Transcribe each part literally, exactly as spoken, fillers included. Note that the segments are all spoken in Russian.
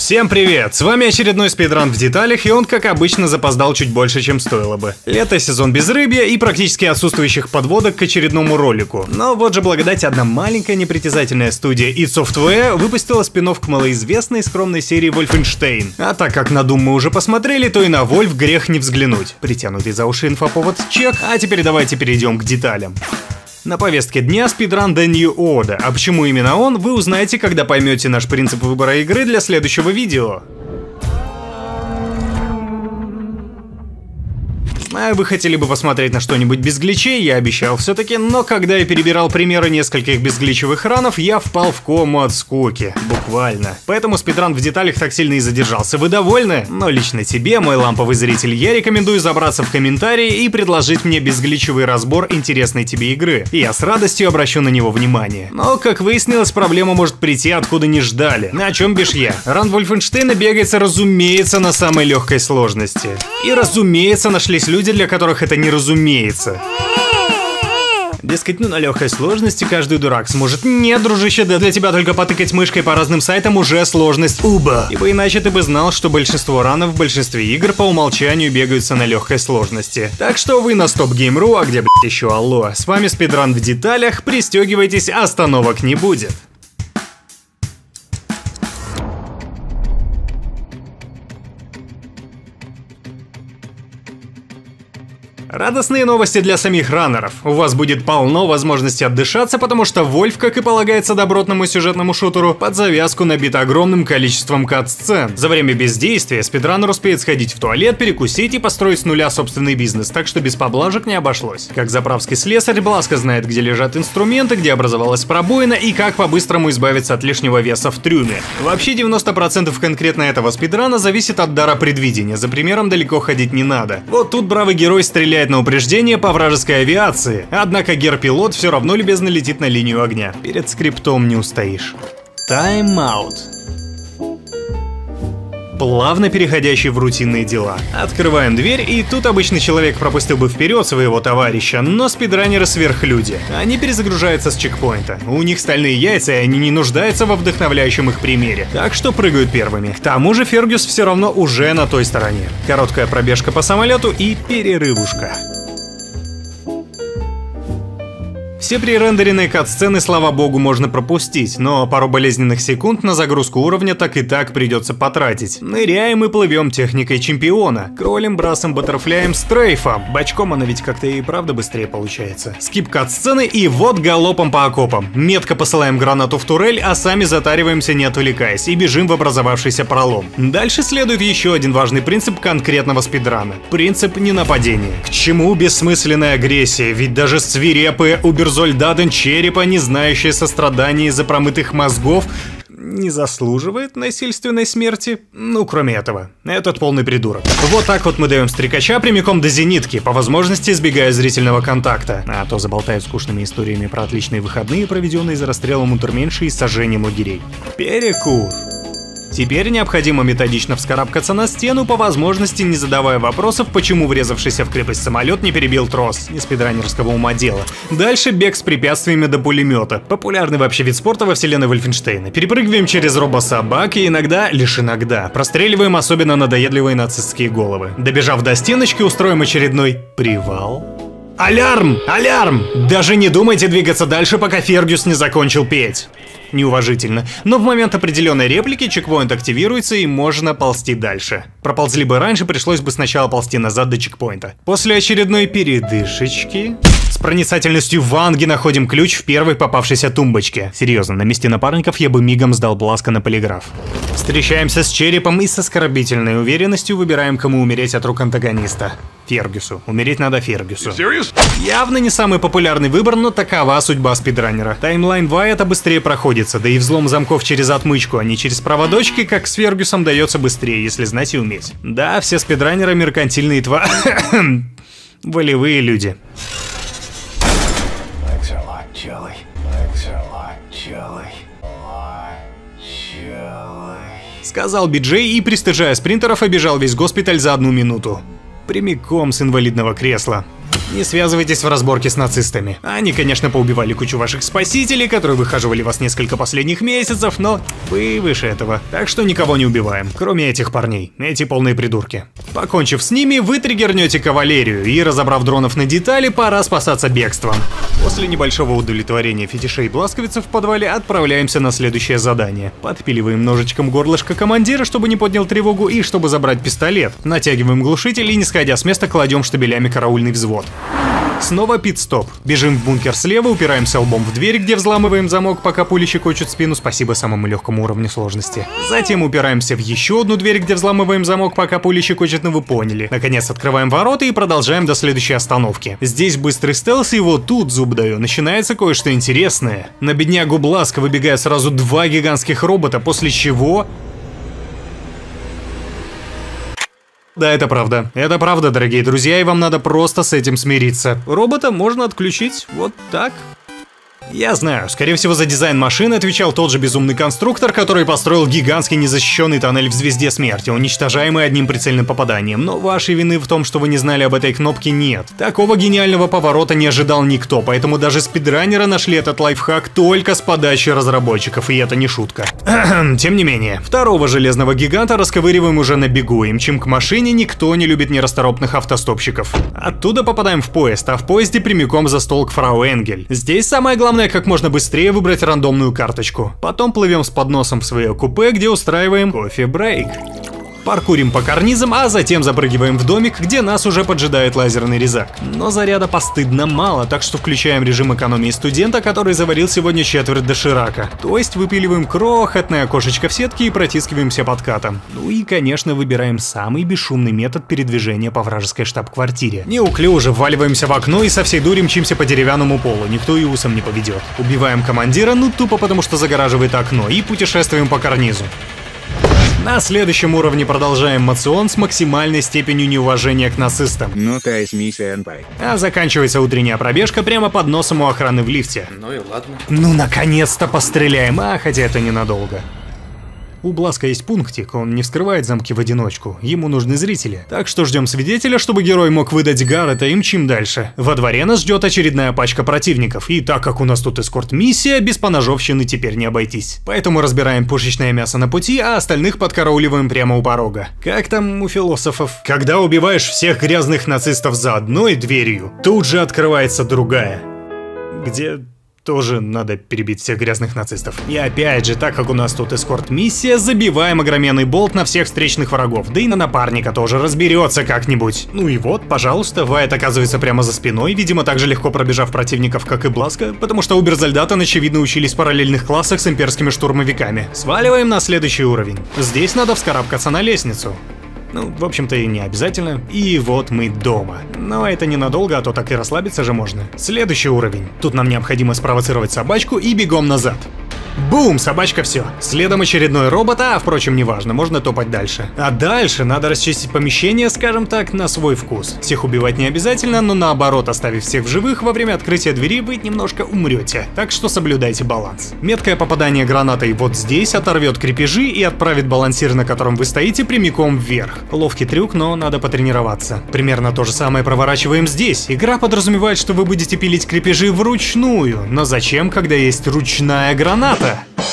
Всем привет! С вами очередной спидран в деталях, и он, как обычно, запоздал чуть больше, чем стоило бы. Лето, сезон безрыбья и практически отсутствующих подводок к очередному ролику. Но вот же благодать, одна маленькая непритязательная студия id Software выпустила спин-офф к малоизвестной скромной серии Wolfenstein. А так как на Doom мы уже посмотрели, то и на Wolf грех не взглянуть. Притянутый за уши инфоповод чек, а теперь давайте перейдем к деталям. На повестке дня спидран The New Order, а почему именно он, вы узнаете, когда поймете наш принцип выбора игры для следующего видео. Знаю, вы хотели бы посмотреть на что-нибудь без гличей, я обещал все-таки, но когда я перебирал примеры нескольких безгличевых ранов, я впал в кому от скуки. Буквально. Поэтому спидран в деталях так сильно и задержался. Вы довольны? Но лично тебе, мой ламповый зритель, я рекомендую забраться в комментарии и предложить мне безгличевый разбор интересной тебе игры. И я с радостью обращу на него внимание. Но, как выяснилось, проблема может прийти откуда не ждали. На чем бишь я? Ран Вольфенштейна бегается, разумеется, на самой легкой сложности. И, разумеется, нашлись люди, для которых это не разумеется. Дескать, ну на легкой сложности каждый дурак сможет. Нет, дружище, да для тебя только потыкать мышкой по разным сайтам уже сложность уба. Ибо иначе ты бы знал, что большинство ранов в большинстве игр по умолчанию бегаются на легкой сложности. Так что вы на StopGame точка ру, а где, блять, еще алло. С вами спидран в деталях, пристегивайтесь, остановок не будет. Радостные новости для самих раннеров. У вас будет полно возможностей отдышаться, потому что Wolf, как и полагается добротному сюжетному шутеру, под завязку набит огромным количеством кат-сцен. За время бездействия спидранер успеет сходить в туалет, перекусить и построить с нуля собственный бизнес, так что без поблажек не обошлось. Как заправский слесарь, Бласка знает, где лежат инструменты, где образовалась пробоина и как по-быстрому избавиться от лишнего веса в трюме. Вообще девяносто процентов конкретно этого спидрана зависит от дара предвидения, за примером далеко ходить не надо. Вот тут бравый герой стреляет на упреждение по вражеской авиации, однако гер-пилот все равно любезно летит на линию огня. Перед скриптом не устоишь. Тайм-аут. Плавно переходящий в рутинные дела. Открываем дверь, и тут обычный человек пропустил бы вперед своего товарища, но спидранеры сверхлюди. Они перезагружаются с чекпоинта. У них стальные яйца, и они не нуждаются во вдохновляющем их примере. Так что прыгают первыми. К тому же Фергюс все равно уже на той стороне. Короткая пробежка по самолету и перерывушка. Все пререндеренные кат-сцены, слава богу, можно пропустить, но пару болезненных секунд на загрузку уровня так и так придется потратить. Ныряем и плывем техникой чемпиона. Кролем, брасом, баттерфляем, стрейфом. Бочком она ведь как-то и правда быстрее получается. Скип кат-сцены и вот галопом по окопам. Метко посылаем гранату в турель, а сами затариваемся, не отвлекаясь, и бежим в образовавшийся пролом. Дальше следует еще один важный принцип конкретного спидрана. Принцип ненападения. К чему бессмысленная агрессия, ведь даже свирепые уберзы Зольдаден черепа, не знающая сострадания из-за промытых мозгов, не заслуживает насильственной смерти. Ну, кроме этого, этот полный придурок. Вот так вот мы даем стрекача прямиком до зенитки, по возможности избегая зрительного контакта. А то заболтают скучными историями про отличные выходные, проведенные за расстрелом унтерменьши и сожжением лагерей. Перекур. Теперь необходимо методично вскарабкаться на стену, по возможности не задавая вопросов, почему врезавшийся в крепость самолет не перебил трос. Не спидранерского ума дело. Дальше бег с препятствиями до пулемета. Популярный вообще вид спорта во вселенной Вольфенштейна. Перепрыгиваем через робособак и иногда, лишь иногда, простреливаем особенно надоедливые нацистские головы. Добежав до стеночки, устроим очередной привал. Алярм! Алярм! Даже не думайте двигаться дальше, пока Фергюс не закончил петь. Неуважительно. Но в момент определенной реплики чекпоинт активируется и можно ползти дальше. Проползли бы раньше, пришлось бы сначала ползти назад до чекпоинта. После очередной передышечки с проницательностью Ванги находим ключ в первой попавшейся тумбочке. Серьезно, на месте напарников я бы мигом сдал Бласка на полиграф. Встречаемся с черепом и с оскорбительной уверенностью выбираем, кому умереть от рук антагониста. Фергюсу. Умереть надо Фергюсу. Явно не самый популярный выбор, но такова судьба спидранера. Таймлайн Вайата быстрее проходится, да и взлом замков через отмычку, а не через проводочки, как с Фергюсом, дается быстрее, если знать и уметь. Да, все спидранеры меркантильные тва... волевые люди. Сказал Би-Джей и, пристыжая спринтеров, обежал весь госпиталь за одну минуту. Прямиком с инвалидного кресла. Не связывайтесь в разборке с нацистами. Они, конечно, поубивали кучу ваших спасителей, которые выхаживали вас несколько последних месяцев, но вы выше этого. Так что никого не убиваем, кроме этих парней. Эти полные придурки. Покончив с ними, вы триггернете кавалерию, и, разобрав дронов на детали, пора спасаться бегством. После небольшого удовлетворения фетишей бласковицы в подвале отправляемся на следующее задание. Подпиливаем ножичком горлышко командира, чтобы не поднял тревогу, и чтобы забрать пистолет. Натягиваем глушитель и, не сходя с места, кладем штабелями караульный взвод. Снова пит-стоп. Бежим в бункер слева, упираемся лбом в дверь, где взламываем замок, пока пули щекочут спину, спасибо самому легкому уровню сложности. Затем упираемся в еще одну дверь, где взламываем замок, пока пули щекочут, ну вы поняли. Наконец открываем ворота и продолжаем до следующей остановки. Здесь быстрый стелс, и вот тут, зуб даю, начинается кое-что интересное. На беднягу Бласка выбегают сразу два гигантских робота, после чего... Да, это правда. Это правда, дорогие друзья, и вам надо просто с этим смириться. Робота можно отключить вот так. Я знаю, скорее всего, за дизайн машины отвечал тот же безумный конструктор, который построил гигантский незащищенный тоннель в Звезде Смерти, уничтожаемый одним прицельным попаданием. Но вашей вины в том, что вы не знали об этой кнопке, нет. Такого гениального поворота не ожидал никто, поэтому даже спидранеры нашли этот лайфхак только с подачи разработчиков, и это не шутка. Тем не менее, второго железного гиганта расковыриваем уже на бегу, и мчим к машине, никто не любит нерасторопных автостопщиков. Оттуда попадаем в поезд, а в поезде прямиком за стол к фрау Энгель. Здесь самое главное как можно быстрее выбрать рандомную карточку. Потом плывем с подносом в свое купе, где устраиваем кофе-брейк. Паркурим по карнизам, а затем запрыгиваем в домик, где нас уже поджидает лазерный резак. Но заряда постыдно мало, так что включаем режим экономии студента, который заварил сегодня четверть доширака. То есть выпиливаем крохотное окошечко в сетке и протискиваемся подкатом. Ну и, конечно, выбираем самый бесшумный метод передвижения по вражеской штаб-квартире. Неуклюже вваливаемся в окно и со всей дури мчимся по деревянному полу, никто и усом не поведет. Убиваем командира, ну тупо потому что загораживает окно, и путешествуем по карнизу. На следующем уровне продолжаем мацион с максимальной степенью неуважения к нацистам. Ну то есть миссия Энпай. А заканчивается утренняя пробежка прямо под носом у охраны в лифте. Ну и ладно. Ну наконец-то постреляем, а хотя это ненадолго. У Бласка есть пунктик, он не вскрывает замки в одиночку, ему нужны зрители. Так что ждем свидетеля, чтобы герой мог выдать Гаррета, и мчим дальше. Во дворе нас ждет очередная пачка противников, и так как у нас тут эскорт-миссия, без поножовщины теперь не обойтись. Поэтому разбираем пушечное мясо на пути, а остальных подкарауливаем прямо у порога. Как там у философов? Когда убиваешь всех грязных нацистов за одной дверью, тут же открывается другая. Где... тоже надо перебить всех грязных нацистов. И опять же, так как у нас тут эскорт-миссия, забиваем огроменный болт на всех встречных врагов, да и на напарника тоже разберется как-нибудь. Ну и вот, пожалуйста, Вайт оказывается прямо за спиной, видимо, так же легко пробежав противников, как и Бласка, потому что Уберзольдатен, очевидно, учились в параллельных классах с имперскими штурмовиками. Сваливаем на следующий уровень. Здесь надо вскарабкаться на лестницу. Ну, в общем-то, и не обязательно. И вот мы дома. Но это ненадолго, а то так и расслабиться же можно. Следующий уровень. Тут нам необходимо спровоцировать собачку и бегом назад. Бум! Собачка, все. Следом очередной робот, а, впрочем, неважно, можно топать дальше. А дальше надо расчистить помещение, скажем так, на свой вкус. Всех убивать не обязательно, но наоборот, оставив всех в живых, во время открытия двери вы немножко умрете. Так что соблюдайте баланс. Меткое попадание гранатой вот здесь оторвет крепежи и отправит балансир, на котором вы стоите, прямиком вверх. Ловкий трюк, но надо потренироваться. Примерно то же самое проворачиваем здесь. Игра подразумевает, что вы будете пилить крепежи вручную. Но зачем, когда есть ручная граната?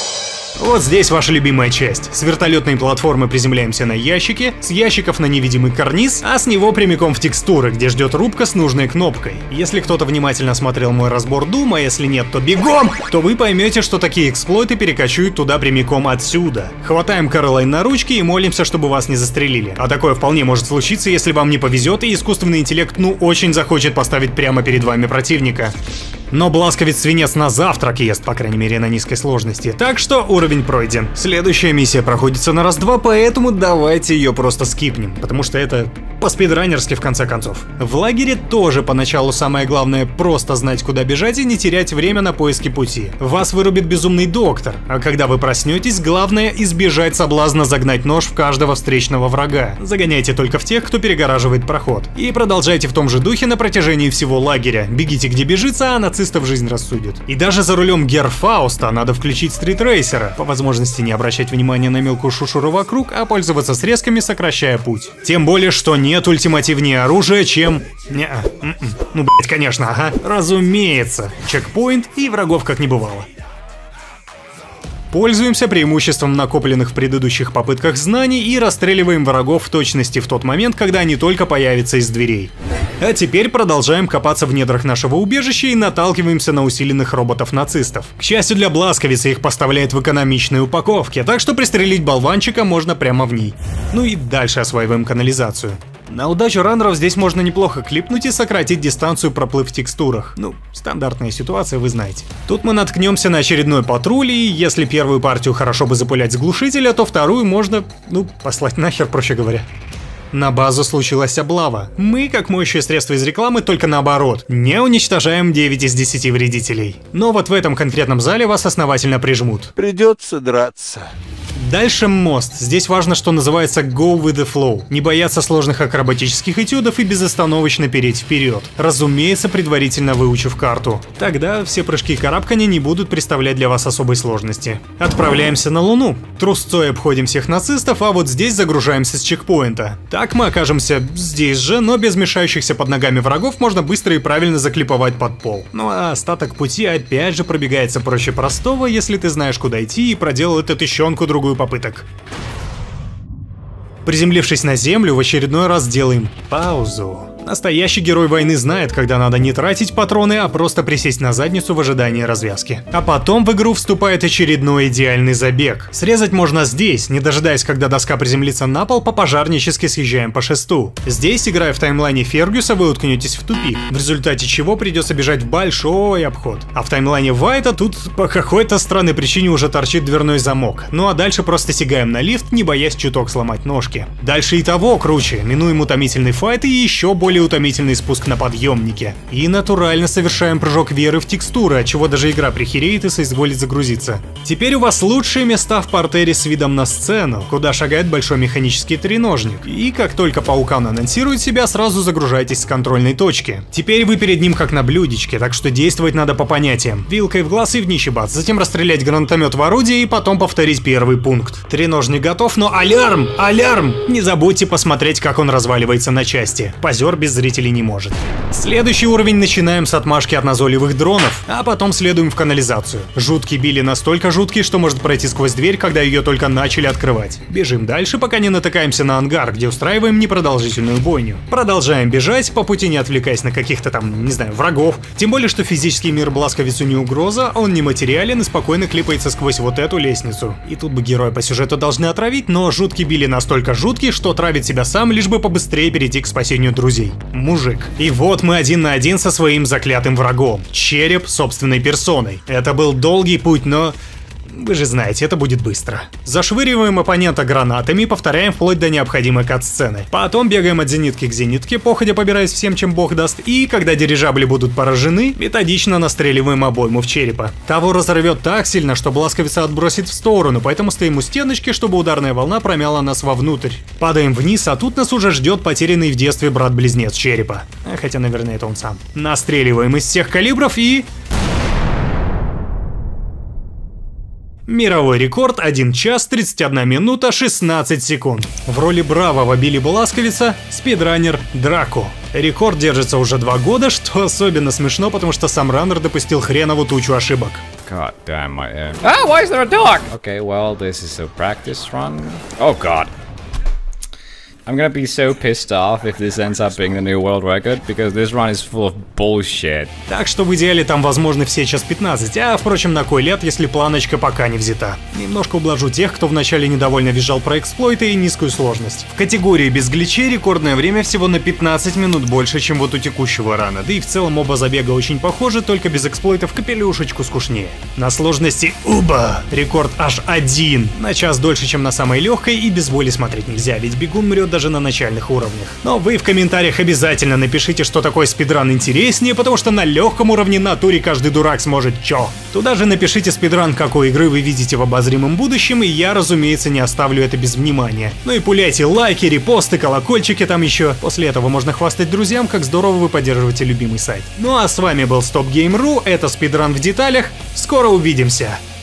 Вот здесь ваша любимая часть. С вертолетной платформы приземляемся на ящики, с ящиков на невидимый карниз, а с него прямиком в текстуры, где ждет рубка с нужной кнопкой. Если кто-то внимательно смотрел мой разбор Doom, а если нет, то бегом, то вы поймете, что такие эксплойты перекочуют туда прямиком отсюда. Хватаем Кэролайн на ручки и молимся, чтобы вас не застрелили. А такое вполне может случиться, если вам не повезет и искусственный интеллект ну очень захочет поставить прямо перед вами противника. Но Бласковец свинец на завтрак ест, по крайней мере на низкой сложности, так что уровень пройден. Следующая миссия проходится на раз-два, поэтому давайте ее просто скипнем, потому что это по-спидранерски в конце концов. В лагере тоже поначалу самое главное просто знать, куда бежать и не терять время на поиски пути. Вас вырубит безумный доктор, а когда вы проснетесь, главное избежать соблазна загнать нож в каждого встречного врага. Загоняйте только в тех, кто перегораживает проход. И продолжайте в том же духе на протяжении всего лагеря. Бегите где бежится, а нацистов жизнь рассудит. И даже за рулем Герфауста надо включить стритрейсера, по возможности не обращать внимания на мелкую шушуру вокруг, а пользоваться срезками, сокращая путь. Тем более, что не нет ультимативнее оружия, чем... Не-а. Ну, блять, конечно, ага. Разумеется. Чекпоинт и врагов как не бывало. Пользуемся преимуществом накопленных в предыдущих попытках знаний и расстреливаем врагов в точности в тот момент, когда они только появятся из дверей. А теперь продолжаем копаться в недрах нашего убежища и наталкиваемся на усиленных роботов-нацистов. К счастью для Бласковицы, их поставляют в экономичной упаковке, так что пристрелить болванчика можно прямо в ней. Ну и дальше осваиваем канализацию. На удачу раннеров здесь можно неплохо клипнуть и сократить дистанцию, проплыв в текстурах. Ну, стандартная ситуация, вы знаете. Тут мы наткнемся на очередной патруль, и если первую партию хорошо бы запулять с глушителя, то вторую можно, ну, послать нахер, проще говоря. На базу случилась облава. Мы, как моющее средство из рекламы, только наоборот. Не уничтожаем девять из десяти вредителей. Но вот в этом конкретном зале вас основательно прижмут. Придется драться. Дальше мост. Здесь важно, что называется go with the flow. Не бояться сложных акробатических этюдов и безостановочно переть вперед. Разумеется, предварительно выучив карту. Тогда все прыжки и карабкания не будут представлять для вас особой сложности. Отправляемся на Луну. Трусцой обходим всех нацистов, а вот здесь загружаемся с чекпоинта. Так мы окажемся здесь же, но без мешающихся под ногами врагов можно быстро и правильно заклиповать под пол. Ну а остаток пути опять же пробегается проще простого, если ты знаешь, куда идти и проделал эту тыщенку-другую попыток. Приземлившись на землю, в очередной раз делаем паузу. Настоящий герой войны знает, когда надо не тратить патроны, а просто присесть на задницу в ожидании развязки. А потом в игру вступает очередной идеальный забег. Срезать можно здесь, не дожидаясь, когда доска приземлится на пол, по-пожарнически съезжаем по шесту. Здесь, играя в таймлайне Фергюса, вы уткнетесь в тупик, в результате чего придется бежать в большой обход. А в таймлайне Вайта тут по какой-то странной причине уже торчит дверной замок. Ну а дальше просто сигаем на лифт, не боясь чуток сломать ножки. Дальше и того круче, минуем утомительный файт и еще более утомительный спуск на подъемнике. И натурально совершаем прыжок веры в текстуры, отчего даже игра прихереет и соизволит загрузиться. Теперь у вас лучшие места в партере с видом на сцену, куда шагает большой механический треножник. И как только паукан анонсирует себя, сразу загружайтесь с контрольной точки. Теперь вы перед ним как на блюдечке, так что действовать надо по понятиям. Вилкой в глаз и в днище бац, затем расстрелять гранатомет в орудие и потом повторить первый пункт. Треножник готов, но алярм! Алярм! Не забудьте посмотреть, как он разваливается на части. Позер без зрителей не может. Следующий уровень начинаем с отмашки от назойливых дронов, а потом следуем в канализацию. Жуткий Билли настолько жуткий, что может пройти сквозь дверь, когда ее только начали открывать. Бежим дальше, пока не натыкаемся на ангар, где устраиваем непродолжительную бойню. Продолжаем бежать, по пути не отвлекаясь на каких-то там, не знаю, врагов. Тем более, что физический мир Бласковицу не угроза, он нематериален и спокойно клипается сквозь вот эту лестницу. И тут бы героя по сюжету должны отравить, но жуткий Билли настолько жуткий, что травит себя сам, лишь бы побыстрее перейти к спасению друзей. Мужик. И вот мы один на один со своим заклятым врагом. Череп собственной персоной. Это был долгий путь, но... Вы же знаете, это будет быстро. Зашвыриваем оппонента гранатами и повторяем вплоть до необходимой кат-сцены. Потом бегаем от зенитки к зенитке, походя побираясь всем, чем бог даст. И когда дирижабли будут поражены, методично настреливаем обойму в черепа. Того разорвет так сильно, что Бласковица отбросит в сторону, поэтому стоим у стеночки, чтобы ударная волна промяла нас вовнутрь. Падаем вниз, а тут нас уже ждет потерянный в детстве брат-близнец черепа. Хотя, наверное, это он сам. Настреливаем из всех калибров и... Мировой рекорд один час тридцать одна минута шестнадцать секунд. В роли бравого Билли Бласковица спидранер Драко. Рекорд держится уже два года, что особенно смешно, потому что сам раннер допустил хренову тучу ошибок. God damn my aim. Ah, why is there a dog? Okay, well, this is a practice run. Oh god. I'm gonna be so pissed off if this ends up being the new world record, because this run is full of bullshit. Так что в идеале там возможны все час пятнадцать, а впрочем на кой ляд, если планочка пока не взята. Немножко ублажу тех, кто вначале недовольно визжал про эксплойты и низкую сложность. В категории без гличей рекордное время всего на пятнадцать минут больше, чем вот у текущего рана, да и в целом оба забега очень похожи, только без эксплойтов капелюшечку скучнее. На сложности Уба рекорд аж один, на час дольше, чем на самой легкой, и без боли смотреть нельзя, ведь бегун мрет даже на начальных уровнях. Но вы в комментариях обязательно напишите, что такое спидран интереснее, потому что на легком уровне натуре каждый дурак сможет чё. Туда же напишите спидран, какой игры вы видите в обозримом будущем, и я, разумеется, не оставлю это без внимания. Ну и пуляйте лайки, репосты, колокольчики там еще. После этого можно хвастать друзьям, как здорово вы поддерживаете любимый сайт. Ну а с вами был StopGame точка ру, это спидран в деталях. Скоро увидимся!